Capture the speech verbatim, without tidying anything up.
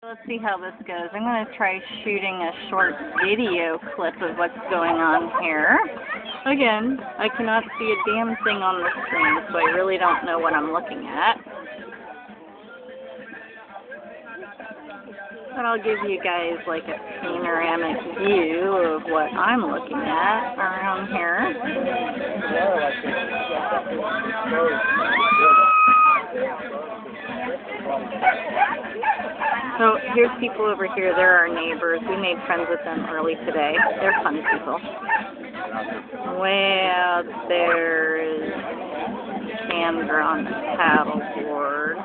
Let's see how this goes. I'm going to try shooting a short video clip of what's going on here. Again, I cannot see a damn thing on the screen, so I really don't know what I'm looking at. But I'll give you guys like a panoramic view of what I'm looking at around here. So here's people over here. They're our neighbors. We made friends with them early today. They're fun people. Way out there is Chandra on the paddleboard.